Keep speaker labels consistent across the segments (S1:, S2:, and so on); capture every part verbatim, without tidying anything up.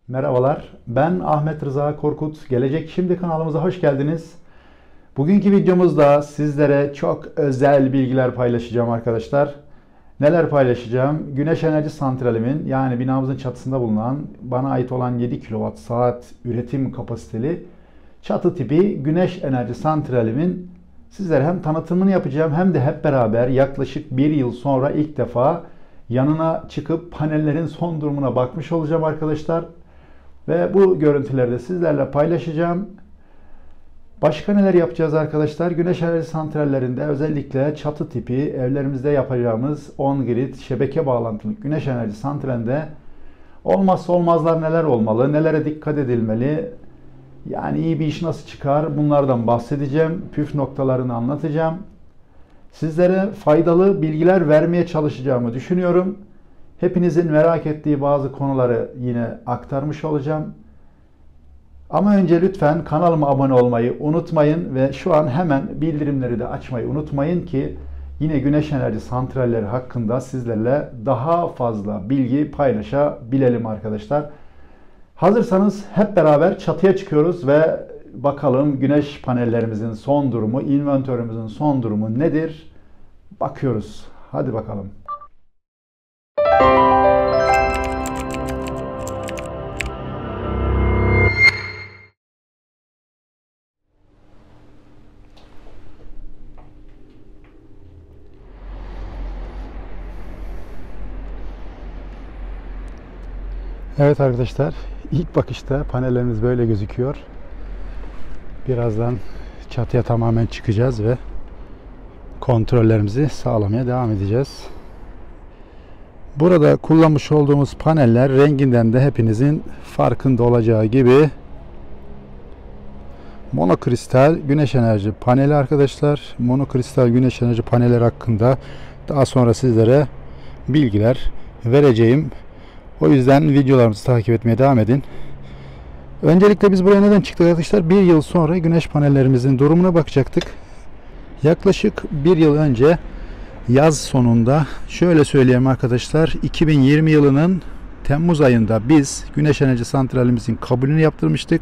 S1: Merhabalar, ben Ahmet Rıza Korkut. Gelecek Şimdi kanalımıza hoş geldiniz. Bugünkü videomuzda sizlere çok özel bilgiler paylaşacağım arkadaşlar. Neler paylaşacağım? Güneş enerji santralimin, yani binamızın çatısında bulunan bana ait olan yedi kilowatt saat üretim kapasiteli çatı tipi güneş enerji santralimin sizlere hem tanıtımını yapacağım hem de hep beraber yaklaşık bir yıl sonra ilk defa yanına çıkıp panellerin son durumuna bakmış olacağım arkadaşlar. Ve bu görüntüleri de sizlerle paylaşacağım. Başka neler yapacağız arkadaşlar? Güneş enerji santrallerinde özellikle çatı tipi evlerimizde yapacağımız on-grid şebeke bağlantılı güneş enerji santralinde olmazsa olmazlar neler olmalı? Nelere dikkat edilmeli? Yani iyi bir iş nasıl çıkar? Bunlardan bahsedeceğim. Püf noktalarını anlatacağım. Sizlere faydalı bilgiler vermeye çalışacağımı düşünüyorum. Hepinizin merak ettiği bazı konuları yine aktarmış olacağım. Ama önce lütfen kanalıma abone olmayı unutmayın ve şu an hemen bildirimleri de açmayı unutmayın ki yine güneş enerji santralleri hakkında sizlerle daha fazla bilgi paylaşabilelim arkadaşlar. Hazırsanız hep beraber çatıya çıkıyoruz ve bakalım güneş panellerimizin son durumu, inventörümüzün son durumu nedir? Bakıyoruz. Hadi bakalım. Evet arkadaşlar, ilk bakışta panellerimiz böyle gözüküyor. Birazdan çatıya tamamen çıkacağız ve kontrollerimizi sağlamaya devam edeceğiz. Burada kullanmış olduğumuz paneller renginden de hepinizin farkında olacağı gibi monokristal güneş enerji paneli arkadaşlar. Monokristal güneş enerji paneleri hakkında daha sonra sizlere bilgiler vereceğim. O yüzden videolarımızı takip etmeye devam edin. Öncelikle biz buraya neden çıktık arkadaşlar? Bir yıl sonra güneş panellerimizin durumuna bakacaktık. Yaklaşık bir yıl önce yaz sonunda şöyle söyleyeyim arkadaşlar, iki bin yirmi yılının Temmuz ayında biz güneş enerji santralimizin kabulünü yaptırmıştık.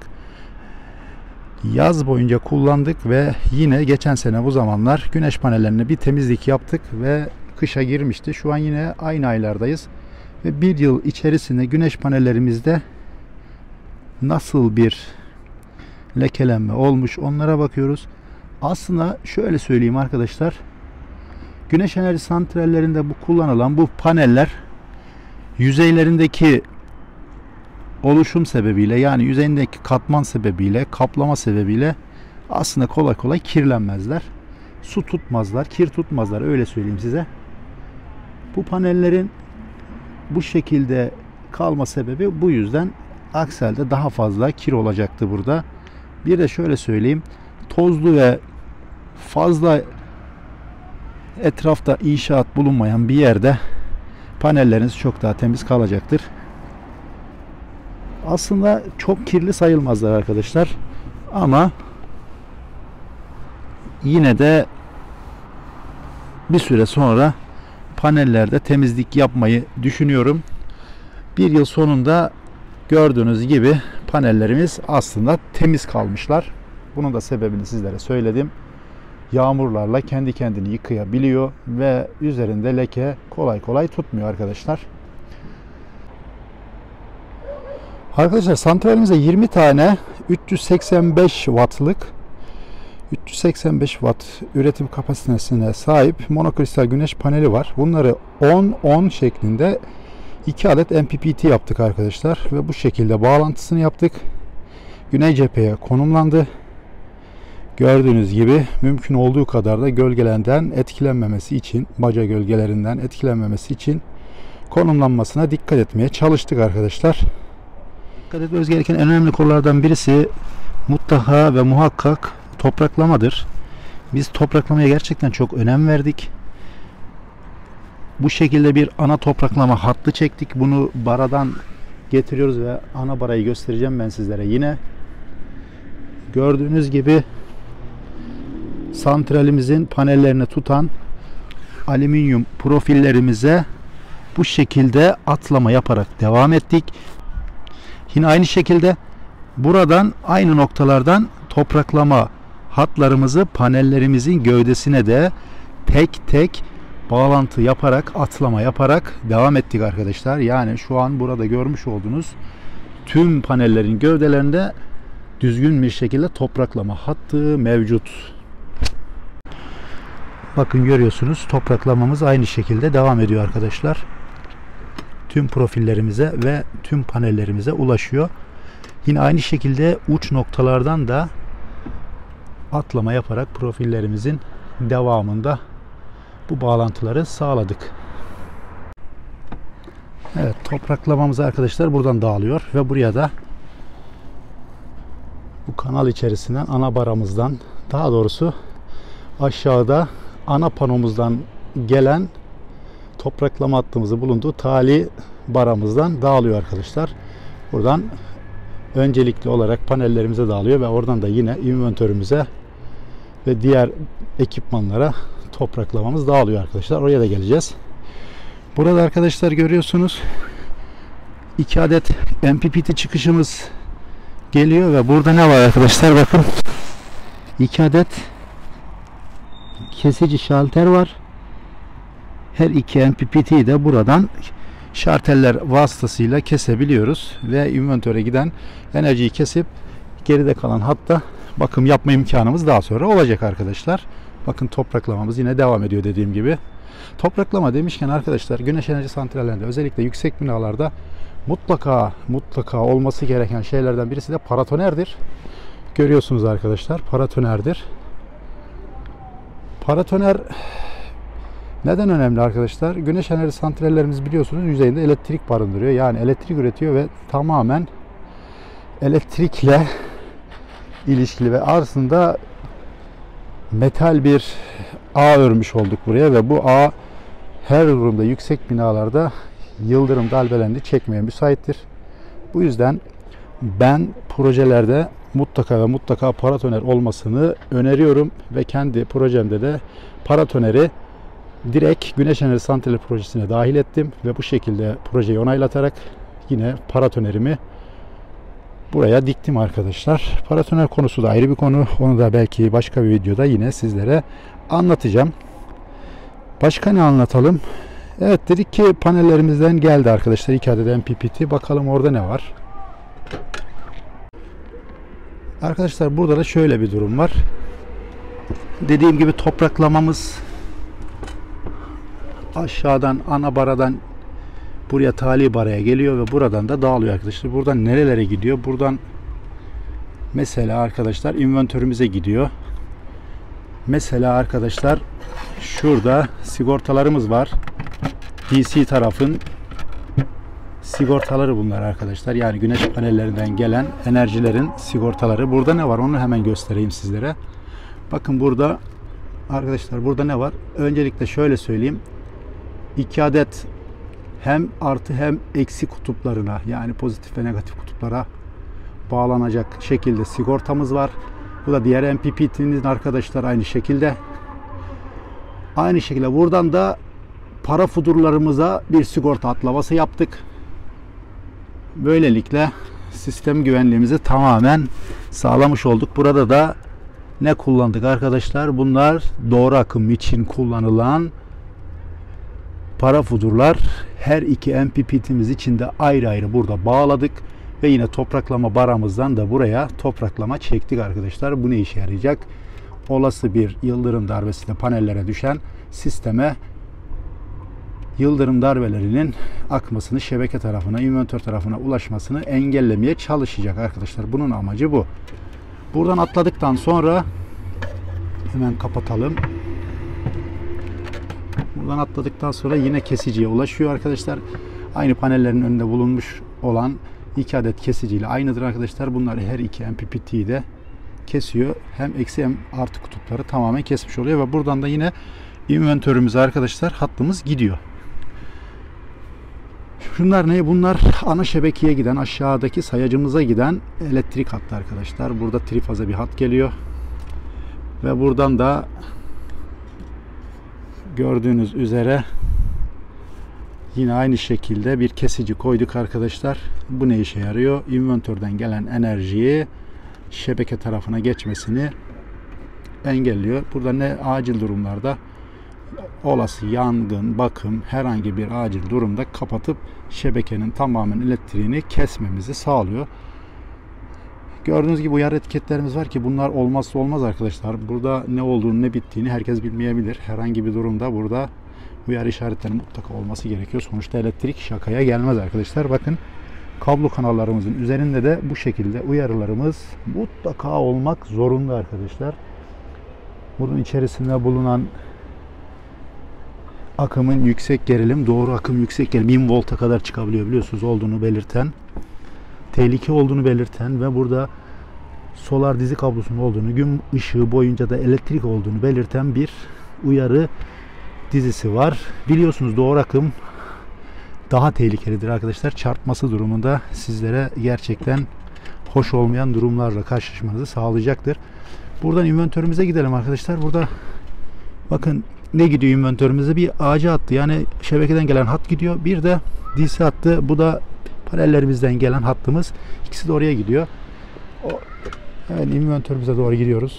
S1: Yaz boyunca kullandık ve yine geçen sene bu zamanlar güneş panellerine bir temizlik yaptık ve kışa girmişti. Şu an yine aynı aylardayız. Ve bir yıl içerisinde güneş panellerimizde nasıl bir lekelenme olmuş onlara bakıyoruz. Aslında şöyle söyleyeyim arkadaşlar. Güneş enerji santrallerinde bu kullanılan bu paneller yüzeylerindeki oluşum sebebiyle, yani yüzeyindeki katman sebebiyle, kaplama sebebiyle aslında kolay kolay kirlenmezler. Su tutmazlar, kir tutmazlar, öyle söyleyeyim size. Bu panellerin bu şekilde kalma sebebi bu yüzden. Aksi halde daha fazla kir olacaktı burada. Bir de şöyle söyleyeyim. Tozlu ve fazla etrafta inşaat bulunmayan bir yerde panelleriniz çok daha temiz kalacaktır. Aslında çok kirli sayılmazlar arkadaşlar. Ama yine de bir süre sonra panellerde temizlik yapmayı düşünüyorum. Bir yıl sonunda gördüğünüz gibi panellerimiz aslında temiz kalmışlar. Bunun da sebebini sizlere söyledim. Yağmurlarla kendi kendini yıkayabiliyor ve üzerinde leke kolay kolay tutmuyor arkadaşlar. Arkadaşlar santralimize yirmi tane üç yüz seksen beş wattlık üç yüz seksen beş watt üretim kapasitesine sahip monokristal güneş paneli var. Bunları on on şeklinde iki adet M P P T yaptık arkadaşlar ve bu şekilde bağlantısını yaptık. Güney cepheye konumlandı. Gördüğünüz gibi mümkün olduğu kadar da gölgelerinden etkilenmemesi için, baca gölgelerinden etkilenmemesi için konumlanmasına dikkat etmeye çalıştık arkadaşlar. Dikkat etmemiz gereken en önemli konulardan birisi mutlaka ve muhakkak topraklamadır. Biz topraklamaya gerçekten çok önem verdik. Bu şekilde bir ana topraklama hattı çektik. Bunu baradan getiriyoruz ve ana barayı göstereceğim ben sizlere yine. Gördüğünüz gibi santralimizin panellerini tutan alüminyum profillerimize bu şekilde atlama yaparak devam ettik. Yine aynı şekilde buradan aynı noktalardan topraklama hatlarımızı panellerimizin gövdesine de tek tek bağlantı yaparak, atlama yaparak devam ettik arkadaşlar. Yani şu an burada görmüş olduğunuz tüm panellerin gövdelerinde düzgün bir şekilde topraklama hattı mevcut. Bakın görüyorsunuz, topraklamamız aynı şekilde devam ediyor arkadaşlar. Tüm profillerimize ve tüm panellerimize ulaşıyor. Yine aynı şekilde uç noktalardan da atlama yaparak profillerimizin devamında bu bağlantıları sağladık. Evet, topraklamamız arkadaşlar buradan dağılıyor ve buraya da bu kanal içerisinden ana baramızdan, daha doğrusu aşağıda ana panomuzdan gelen topraklama hattımızı bulunduğu tali baramızdan dağılıyor arkadaşlar. Buradan öncelikli olarak panellerimize dağılıyor ve oradan da yine inventörümüze ve diğer ekipmanlara topraklamamız dağılıyor arkadaşlar. Oraya da geleceğiz. Burada arkadaşlar görüyorsunuz iki adet M P P T çıkışımız geliyor ve burada ne var arkadaşlar, bakın iki adet kesici şalter var. Her iki M P P T'yi de buradan şarteller vasıtasıyla kesebiliyoruz ve inventöre giden enerjiyi kesip geride kalan hatta bakım yapma imkanımız daha sonra olacak arkadaşlar. Bakın topraklamamız yine devam ediyor dediğim gibi. Topraklama demişken arkadaşlar, güneş enerji santrallerinde özellikle yüksek binalarda mutlaka mutlaka olması gereken şeylerden birisi de paratonerdir. Görüyorsunuz arkadaşlar, paratonerdir. Paratoner neden önemli arkadaşlar? Güneş enerji santrallerimiz biliyorsunuz yüzeyinde elektrik barındırıyor. Yani elektrik üretiyor ve tamamen elektrikle ilişkili ve aslında metal bir ağ örmüş olduk buraya ve bu ağ her durumda yüksek binalarda yıldırım darbelerini çekmeye müsaittir. Bu yüzden ben projelerde mutlaka ve mutlaka paratoner olmasını öneriyorum ve kendi projemde de paratoneri direkt güneş enerji santrali projesine dahil ettim ve bu şekilde projeyi onaylatarak yine paratonerimi buraya diktim arkadaşlar. Paratoner konusu da ayrı bir konu. Onu da belki başka bir videoda yine sizlere anlatacağım. Başka ne anlatalım? Evet, dedik ki panellerimizden geldi arkadaşlar iki adet M P P T. Bakalım orada ne var? Arkadaşlar burada da şöyle bir durum var. Dediğim gibi topraklamamız aşağıdan ana baradan buraya tali baraya geliyor ve buradan da dağılıyor arkadaşlar. Buradan nerelere gidiyor? Buradan mesela arkadaşlar inventörümüze gidiyor. Mesela arkadaşlar şurada sigortalarımız var. D C tarafın sigortaları bunlar arkadaşlar. Yani güneş panellerinden gelen enerjilerin sigortaları. Burada ne var? Onu hemen göstereyim sizlere. Bakın burada arkadaşlar, burada ne var? Öncelikle şöyle söyleyeyim. iki adet hem artı hem eksi kutuplarına, yani pozitif ve negatif kutuplara bağlanacak şekilde sigortamız var. Bu da diğer M P P T'nin arkadaşlar aynı şekilde. Aynı şekilde buradan da para fudurlarımıza bir sigorta atlaması yaptık. Böylelikle sistem güvenliğimizi tamamen sağlamış olduk. Burada da ne kullandık arkadaşlar? Bunlar doğru akım için kullanılan para fudurlar. Her iki M P P T'miz için de ayrı ayrı burada bağladık ve yine topraklama baramızdan da buraya topraklama çektik arkadaşlar. Bu ne işe yarayacak? Olası bir yıldırım darbesiyle panellere düşen sisteme yıldırım darbelerinin akmasını, şebeke tarafına, inventör tarafına ulaşmasını engellemeye çalışacak arkadaşlar. Bunun amacı bu. Buradan atladıktan sonra hemen kapatalım. Buradan atladıktan sonra yine kesiciye ulaşıyor arkadaşlar. Aynı panellerin önünde bulunmuş olan iki adet kesiciyle aynıdır arkadaşlar. Bunlar her iki M P P T'yi de kesiyor. Hem eksi hem artı kutupları tamamen kesmiş oluyor ve buradan da yine inventörümüze arkadaşlar hattımız gidiyor. Şunlar ne? Bunlar ana şebekeye giden, aşağıdaki sayacımıza giden elektrik hattı arkadaşlar. Burada trifaza bir hat geliyor. Ve buradan da gördüğünüz üzere Yine aynı şekilde bir kesici koyduk arkadaşlar. Bu ne işe yarıyor? İnvertörden gelen enerjiyi şebeke tarafına geçmesini engelliyor. Burada ne acil durumlarda olası yangın, bakım, herhangi bir acil durumda kapatıp şebekenin tamamen elektriğini kesmemizi sağlıyor. Gördüğünüz gibi uyarı etiketlerimiz var ki bunlar olmazsa olmaz arkadaşlar. Burada ne olduğunu ne bittiğini herkes bilmeyebilir. Herhangi bir durumda burada uyarı işaretlerinin mutlaka olması gerekiyor. Sonuçta elektrik şakaya gelmez arkadaşlar. Bakın kablo kanallarımızın üzerinde de bu şekilde uyarılarımız mutlaka olmak zorunda arkadaşlar. Bunun içerisinde bulunan akımın yüksek gerilim, doğru akım yüksek gerilim bin volta kadar çıkabiliyor biliyorsunuz, olduğunu belirten, tehlike olduğunu belirten ve burada solar dizi kablosunun olduğunu, gün ışığı boyunca da elektrik olduğunu belirten bir uyarı dizisi var. Biliyorsunuz doğru akım daha tehlikelidir arkadaşlar. Çarpması durumunda sizlere gerçekten hoş olmayan durumlarla karşılaşmanızı sağlayacaktır. Buradan inventörümüze gidelim arkadaşlar. Burada bakın ne gidiyor inventörümüze? Bir ağaca attı. Yani şebekeden gelen hat gidiyor. Bir de D C hattı. Bu da panellerimizden gelen hattımız. İkisi de oraya gidiyor. O, evet, inventörümüze doğru gidiyoruz.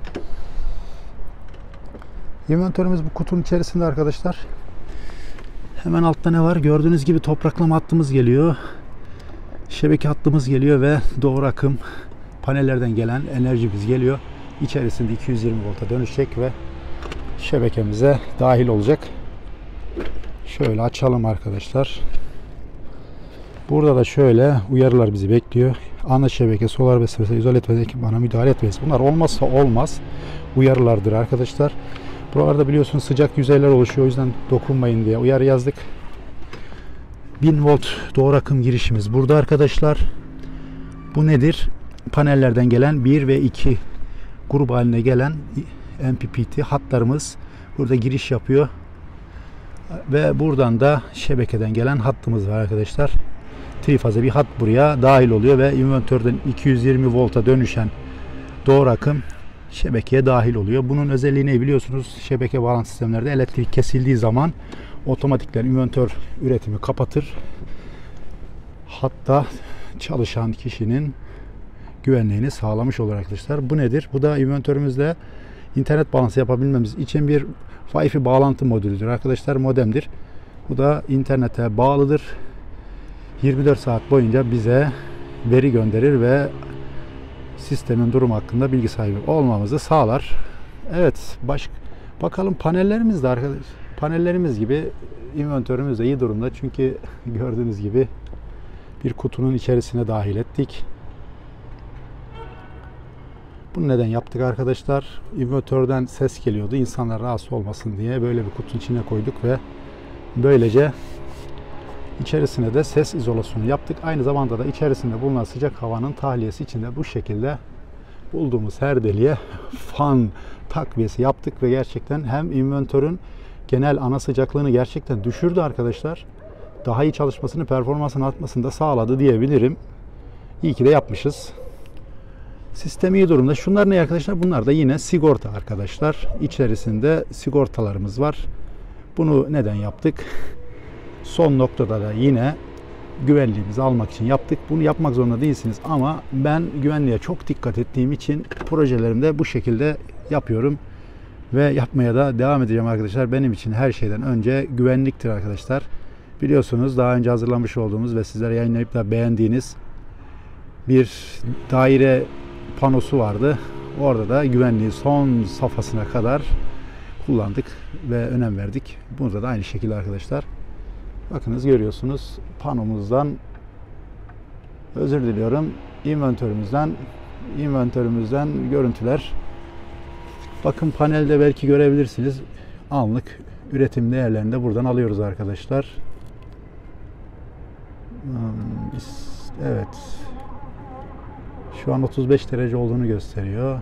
S1: Inventörümüz bu kutunun içerisinde arkadaşlar. Hemen altta ne var? Gördüğünüz gibi topraklama hattımız geliyor. Şebeke hattımız geliyor ve doğru akım panellerden gelen enerjimiz geliyor. İçerisinde iki yüz yirmi volta dönüşecek ve şebekemize dahil olacak. Şöyle açalım arkadaşlar. Burada da şöyle uyarılar bizi bekliyor. Ana şebeke, solar beslemesi, izole etmez, ekipmana müdahale etmeyiz. Bunlar olmazsa olmaz uyarılardır arkadaşlar. Buralarda biliyorsunuz sıcak yüzeyler oluşuyor. O yüzden dokunmayın diye uyarı yazdık. bin volt doğru akım girişimiz burada arkadaşlar. Bu nedir? Panellerden gelen bir ve iki grup haline gelen M P P T hatlarımız burada giriş yapıyor. Ve buradan da şebekeden gelen hattımız var arkadaşlar. Trifaze bir hat buraya dahil oluyor ve inventörden iki yüz yirmi volta dönüşen doğru akım şebekeye dahil oluyor. Bunun özelliği ne biliyorsunuz? Şebeke bağlantı sistemlerde elektrik kesildiği zaman otomatikler inventör üretimi kapatır. Hatta çalışan kişinin güvenliğini sağlamış olur arkadaşlar. Bu nedir? Bu da inventörümüzde internet bağlantısı yapabilmemiz için bir Wi-Fi bağlantı modülüdür arkadaşlar. Modemdir. Bu da internete bağlıdır. yirmi dört saat boyunca bize veri gönderir ve sistemin durumu hakkında bilgi sahibi olmamızı sağlar. Evet, baş, bakalım panellerimiz de arkadaşlar. Panellerimiz gibi inventörümüz de iyi durumda. Çünkü gördüğünüz gibi bir kutunun içerisine dahil ettik. Bunu neden yaptık arkadaşlar? İnvertörden ses geliyordu. İnsanlar rahatsız olmasın diye böyle bir kutunun içine koyduk ve böylece içerisine de ses izolasyonu yaptık. Aynı zamanda da içerisinde bulunan sıcak havanın tahliyesi için de bu şekilde bulduğumuz her deliğe fan takviyesi yaptık ve gerçekten hem inventörün genel ana sıcaklığını gerçekten düşürdü arkadaşlar. Daha iyi çalışmasını, performansını artmasını da sağladı diyebilirim. İyi ki de yapmışız. Sistem iyi durumda. Şunlar ne arkadaşlar? Bunlar da yine sigorta arkadaşlar. İçerisinde sigortalarımız var. Bunu neden yaptık? Son noktada da yine güvenliğimizi almak için yaptık. Bunu yapmak zorunda değilsiniz ama ben güvenliğe çok dikkat ettiğim için projelerimde bu şekilde yapıyorum ve yapmaya da devam edeceğim arkadaşlar. Benim için her şeyden önce güvenliktir arkadaşlar. Biliyorsunuz daha önce hazırlamış olduğumuz ve sizlere yayınlayıp da beğendiğiniz bir daire panosu vardı. Orada da güvenliği son safhasına kadar kullandık ve önem verdik. Burada da aynı şekilde arkadaşlar. Bakınız görüyorsunuz panomuzdan, özür diliyorum, inventörümüzden inventörümüzden görüntüler. Bakın panelde belki görebilirsiniz. Anlık üretim değerlerini de buradan alıyoruz arkadaşlar. Evet. Şu an otuz beş derece olduğunu gösteriyor.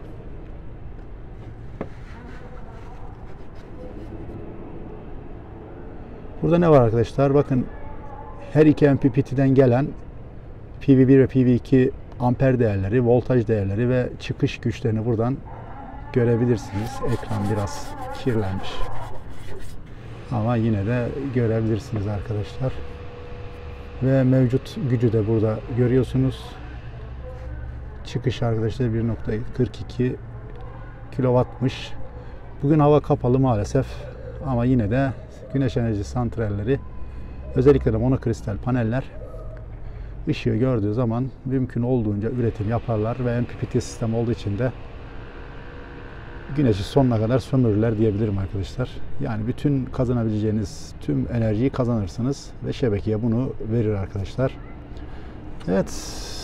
S1: Burada ne var arkadaşlar? Bakın her iki M P P T'den gelen P V bir ve P V iki amper değerleri, voltaj değerleri ve çıkış güçlerini buradan görebilirsiniz. Ekran biraz kirlenmiş. Ama yine de görebilirsiniz arkadaşlar. Ve mevcut gücü de burada görüyorsunuz. Çıkış arkadaşlar bir nokta kırk iki kilowattmış. Bugün hava kapalı maalesef. Ama yine de güneş enerji santralleri, özellikle de monokristal paneller ışığı gördüğü zaman mümkün olduğunca üretim yaparlar ve M P P T sistem olduğu için de güneşi sonuna kadar sömürürler diyebilirim arkadaşlar. Yani bütün kazanabileceğiniz tüm enerjiyi kazanırsınız ve şebekeye bunu verir arkadaşlar. Evet.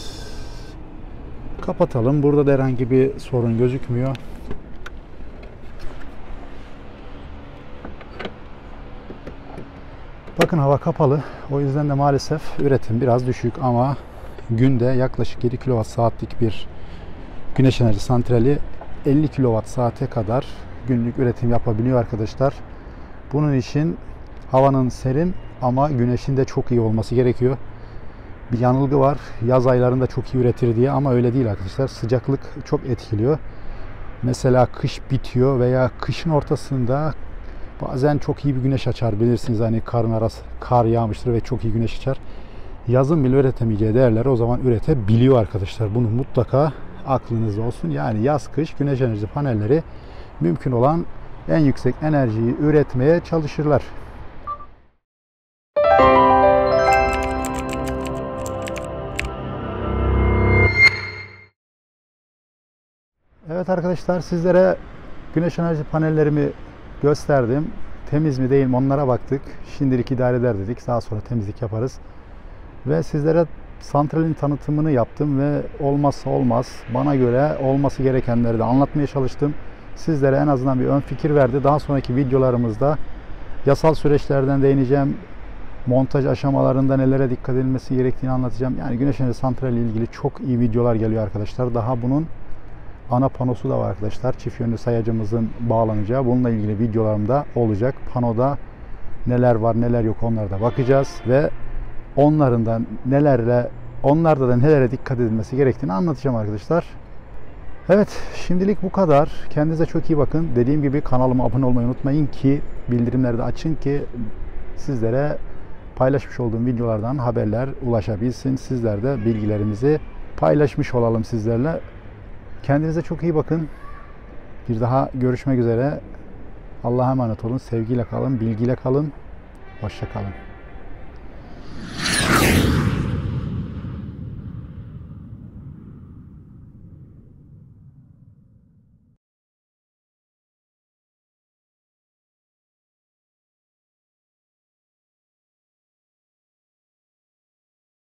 S1: Kapatalım. Burada da herhangi bir sorun gözükmüyor. Bakın hava kapalı. O yüzden de maalesef üretim biraz düşük ama günde yaklaşık yedi kilowatt saatlik bir güneş enerji santrali elli kilowatt saate kadar günlük üretim yapabiliyor arkadaşlar. Bunun için havanın serin ama güneşin de çok iyi olması gerekiyor. Bir yanılgı var. Yaz aylarında çok iyi üretir diye ama öyle değil arkadaşlar. Sıcaklık çok etkiliyor. Mesela kış bitiyor veya kışın ortasında bazen çok iyi bir güneş açar. Bilirsiniz hani karın arası kar yağmıştır ve çok iyi güneş açar. Yazın bile üretemeyeceği değerleri o zaman üretebiliyor arkadaşlar. Bunu mutlaka aklınızda olsun. Yani yaz kış güneş enerji panelleri mümkün olan en yüksek enerjiyi üretmeye çalışırlar. Evet arkadaşlar, sizlere güneş enerji panellerimi gösterdim. Temiz mi değil mi onlara baktık. Şimdilik idare eder dedik. Daha sonra temizlik yaparız. Ve sizlere santralin tanıtımını yaptım ve olmazsa olmaz, bana göre olması gerekenleri de anlatmaya çalıştım. Sizlere en azından bir ön fikir verdi. Daha sonraki videolarımızda yasal süreçlerden değineceğim. Montaj aşamalarında nelere dikkat edilmesi gerektiğini anlatacağım. Yani güneş enerji santrali ile ilgili çok iyi videolar geliyor arkadaşlar. Daha bunun ana panosu da var arkadaşlar. Çift yönlü sayacımızın bağlanacağı. Bununla ilgili videolarım da olacak. Panoda neler var neler yok onlara da bakacağız ve onların da nelerle onlarda da nelere dikkat edilmesi gerektiğini anlatacağım arkadaşlar. Evet, şimdilik bu kadar. Kendinize çok iyi bakın. Dediğim gibi kanalıma abone olmayı unutmayın ki bildirimleri de açın ki sizlere paylaşmış olduğum videolardan haberler ulaşabilsin. Sizler de bilgilerimizi paylaşmış olalım sizlerle. Kendinize çok iyi bakın. Bir daha görüşmek üzere. Allah'a emanet olun. Sevgiyle kalın, bilgiyle kalın. Hoşça kalın.